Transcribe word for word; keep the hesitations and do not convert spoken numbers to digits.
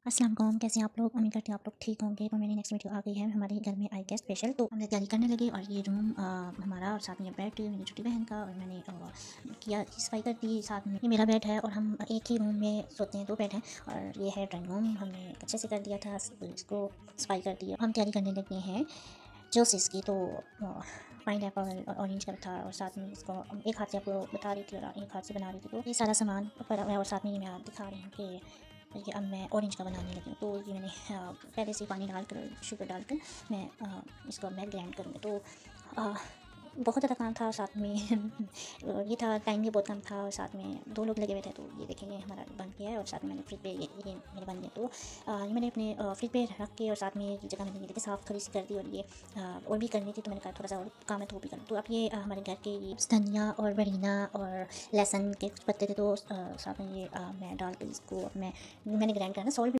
अस्सलाम वालेकुम, कैसे हैं आप लोग। उम्मीद करती हूँ आप लोग ठीक होंगे। तो मेरी नेक्स्ट वीडियो आ गई है हमारे घर में आई गेस्ट स्पेशल। तो हमने तैयारी करने लगे और ये रूम आ, हमारा और साथ में बेड मेरी छोटी बहन का और मैंने आ, किया सफाई कर दी। साथ में ये मेरा बेड है और हम एक ही रूम में सोते हैं, दो बेड हैं। और ये है ड्राइंग रूम, हमने अच्छे से कर दिया था, इसको सफाई कर दिया। हम तैयारी करने लगे हैं जूसेस की। तो पाइन एप्पल और ऑरेंज का था और साथ में इसको एक हाथ से आपको बता रही थी और एक हाथ से बना रही थी। तो ये सारा सामान पर और साथ में ये मैं दिखा रही हूँ कि ये अब मैं ऑरेंज का बनाने लगी हूँ। तो ये मैंने आ, पहले से पानी डालकर शुगर डालकर मैं आ, इसको मैं ग्राइंड करूँगी। तो आ, बहुत ज़्यादा काम था, साथ में ये था, टाइम भी बहुत कम था और साथ में दो लोग लगे हुए थे। तो ये देखेंगे हमारा बन गया है और साथ में मैंने फ्रिज पे ये ये मेरे बन गए। तो आ, ये मैंने अपने फ्रिज पे रख के और साथ में ये जगह मैंने ये देखिए साफ़ थोड़ी सी कर दी। और ये आ, और भी करनी थी तो मैंने कहा थोड़ा सा और काम है तो वो भी करूँ। तो अब ये आ, हमारे घर के ये धनिया और बरीना और लहसुन के कुछ पत्ते थे, तो आ, साथ में ये आ, मैं डाल के इसको मैं मैंने ग्राइंड करना सॉल्ट